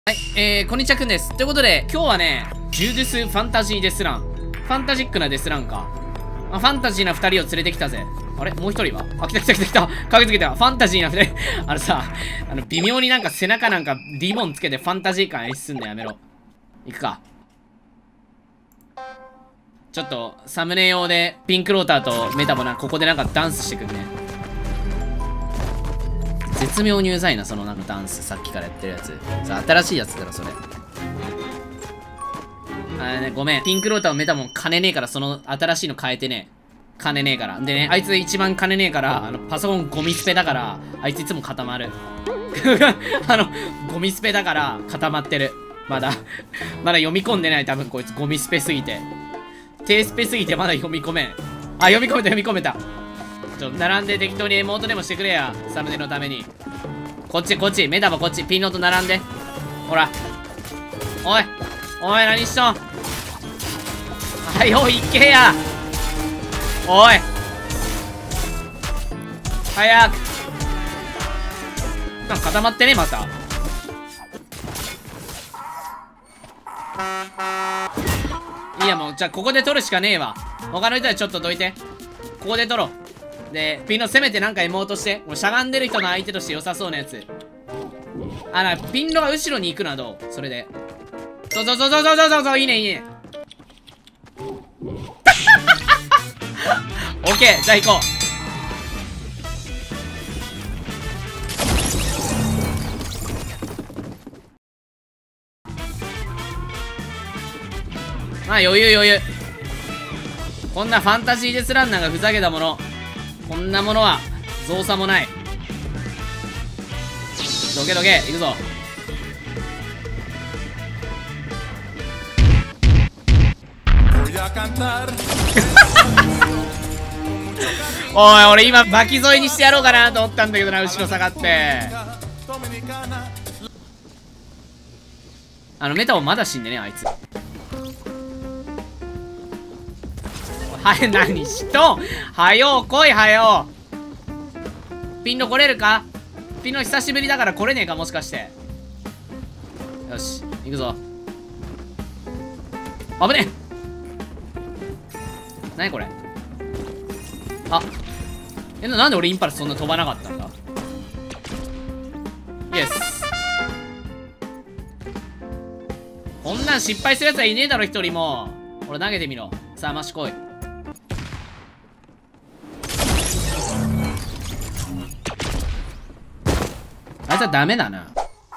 はい、こんにちはくんです。ということで、今日はね、ジューデュスファンタジーデスラン。ファンタジックなデスランか。ファンタジーな2人を連れてきたぜ。あれもう1人は来た。駆けつけた。ファンタジーな2人。さ、微妙になんか背中なんかリボンつけてファンタジー感演出すんのやめろ。行くか。ちょっと、サムネ用で、ピンクローターとメタボここでなんかダンスしてくんね。絶妙にうざいな、そのなんかダンス。さっきからやってるやつ。新しいやつだろ、それ。ごめん。ピンクローターをメタボン金ねえから、その新しいの変えてね。金ねえから。でね、あいつ一番金ねえから、パソコンゴミスペだから、あいついつも固まる。ゴミスペだから固まってる。まだ読み込んでない、多分こいつゴミスペすぎて。低スペすぎてまだ読み込めん。読み込めた。並んで適当に妹でもしてくれや。サムネのために。こっち、メタボこっち。ピンノート並んで。ほら。おい、何しとん。よ、いけや。おい。早く。なんか固まってね、また。いや、もう、じゃあ、ここで取るしかねえわ。他の人はちょっとどいて。ここで取ろう。で、ピンの攻めてなんか妹して。もうしゃがんでる人の相手として良さそうなやつ。ピンのが後ろに行くのはどう？それで。そう、いいね。オッケー、じゃあ行こう。余裕。こんなファンタジーデスランナーがふざけたもの。こんなものは造作もない。どけ、行くぞ。おい、俺今巻き添えにしてやろうかなと思ったんだけどな、後ろ下がって。メタボまだ死んでね、あいつ。何しとん。はよ来い。ピンの来れるか。ピンの久しぶりだから来れねえか、もしかして。よし、行くぞ。危ねえ。何これ。なんで俺インパルスそんな飛ばなかったんだ。イエス。こんなん失敗するやつはいねえだろ、一人も。俺投げてみろ。さあ、マシ来い。あいつはダメだな。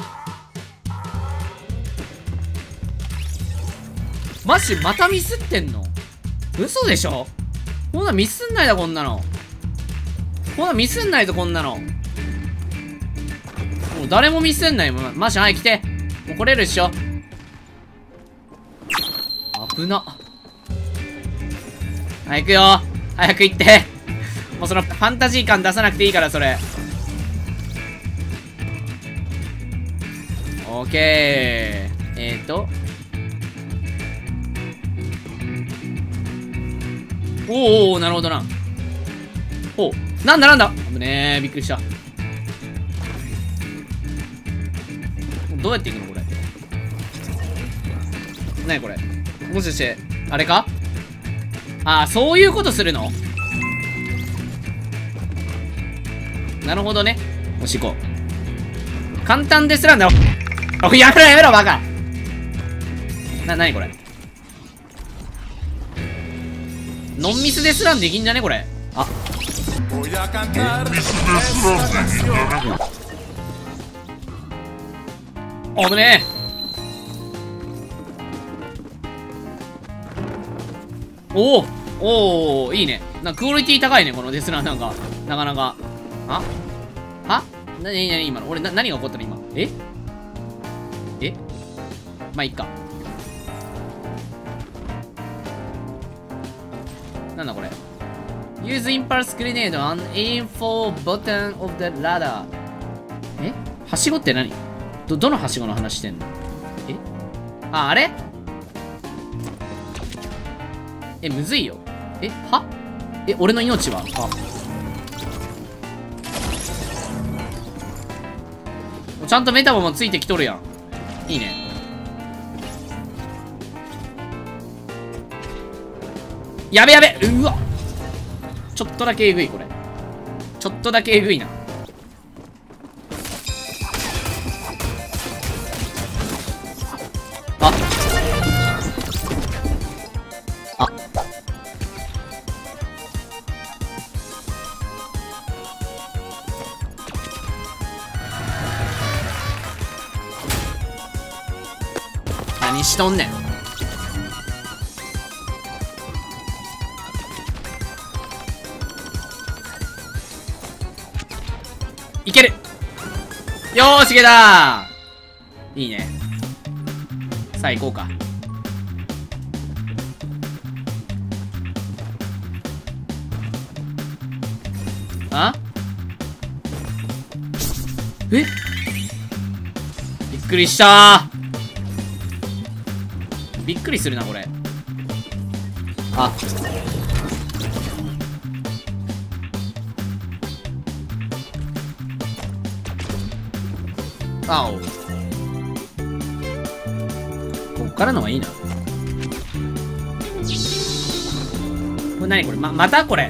マジまたミスってんの？嘘でしょ？こんなミスんないだ、こんなの。ミスんないぞ、こんなの。もう誰もミスんないもん。マジ、来て。もう来れるっしょ。危な。行くよ。早く行って。もうそのファンタジー感出さなくていいから、それ。オッケー。おー、なるほどな。なんだ危ねえ、びっくりした。どうやって行くのこれ。何これ。もしかして、あれか？そういうことするの？なるほどね。よし、行こう。簡単ですらんだよ。やめろ、バカ。なにこれ。ノンミスですらんできんじゃねこれ。危ねえ。おー、いいね。クオリティ高いね、このデスランなんか。なかなか。何今の。俺、何が起こったの今。まあ、いっか。なんだこれ。Use impulse grenade on aim for button of the ladder。はしごって何？どのはしごの話してんの？あれ？むずいよ。俺の命は？ちゃんとメタボもついてきとるやん。 いいね。やべやべ、うわ、ちょっとだけえぐい、これ。ちょっとだけえぐいな。ああ、何しとんねん。いける。よーし、いけたー。いいね。さあ行こうか。あ、え、びっくりしたー。びっくりするな、これ。あ、あお。こっからのがいいな。これ何これ、またこれ。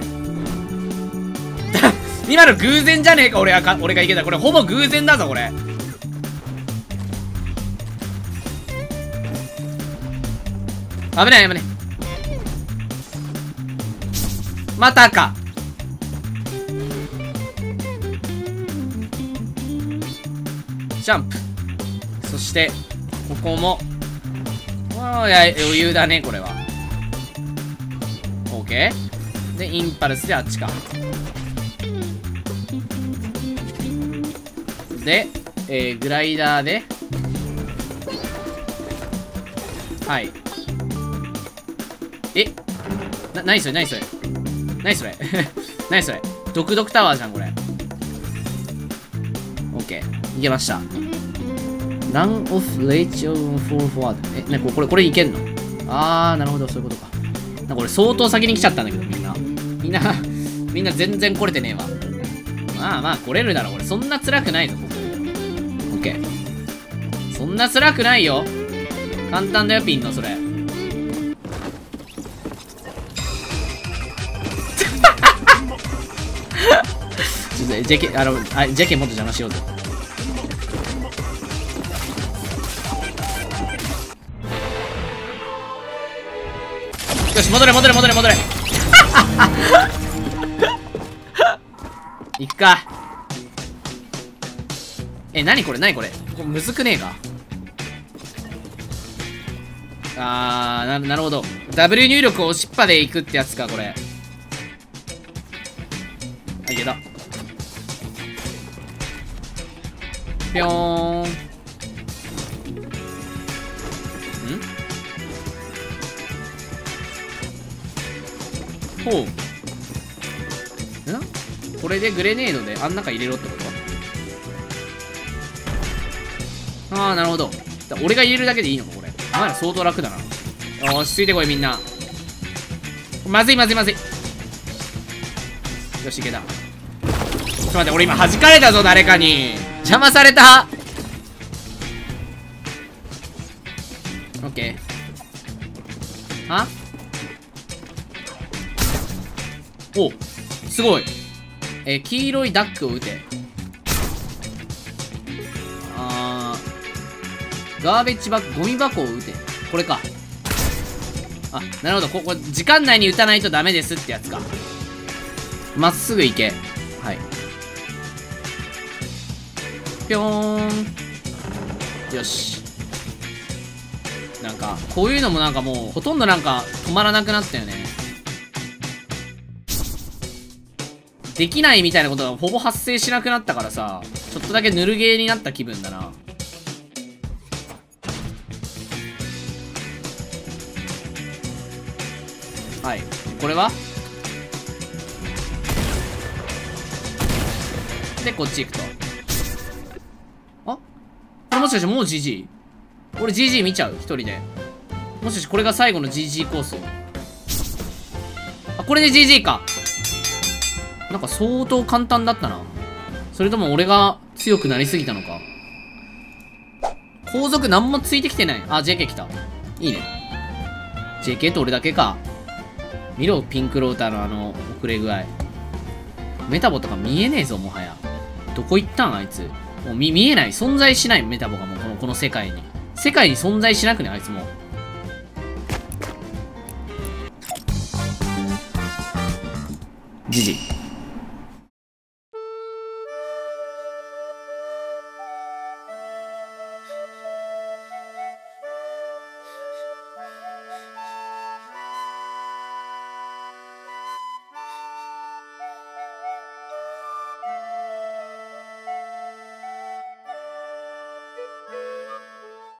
今の偶然じゃねえか、俺がいけた。これほぼ偶然だぞ、これ。危ない、危ない。またか。ジャンプ。そして、ここも。ああ、余裕だね、これは。OK。で、インパルスであっちか。で、グライダーで。はい。え、何それ、何それ。何それ。何それ。ドクドクタワーじゃん、これ。OK。いけました。Run off ratio for forward。ね、これいけんの？あー、なるほど、そういうことか。なんか俺相当先に来ちゃったんだけど、みんな全然来れてねえわ。まあまあ、来れるだろ、俺。そんな辛くないぞ、ここ。OK。そんな辛くないよ。簡単だよ、ピンの、それ。ちょっと、ジェケもっと邪魔しようぜ。よし、戻れ。いくか。何これこれむずくねえか。なるほど。W 入力を押しっぱでいくってやつか、これ。あ、いけた。ぴょーん。ほう。これでグレネードであん中入れろってこと？ああ、なるほど。俺が入れるだけでいいのか、これ。お前ら相当楽だな。よし、ついてこい、みんな。まずい。よし、いけた。ちょっと待って、俺今弾かれたぞ、誰かに。邪魔された。オッケー。は？お、すごい。黄色いダックを撃て。ガーベッジバッグ、ゴミ箱を撃て。これか。あ、なるほど。ここ、時間内に撃たないとダメですってやつか。まっすぐ行け。はい。ぴょーん。よし。なんか、こういうのもなんかもう、ほとんどなんか、止まらなくなったよね。できないみたいなことがほぼ発生しなくなったからさ、ちょっとだけぬるゲーになった気分だな。はい。これはで、こっち行くと。あ、これもしかしてもう GG？ 俺 GG 見ちゃう？一人で。もしかしてこれが最後の GG コース？あ、これで GG か。なんか相当簡単だったな。それとも俺が強くなりすぎたのか。 後続何もついてきてない。あ、JK 来た。いいね。JK と俺だけか。見ろ、ピンクローターの遅れ具合。メタボとか見えねえぞ、もはや。どこ行ったんあいつ。もう見えない。存在しない、メタボがもうこの世界に。世界に存在しなくね、あいつもう。ジジ。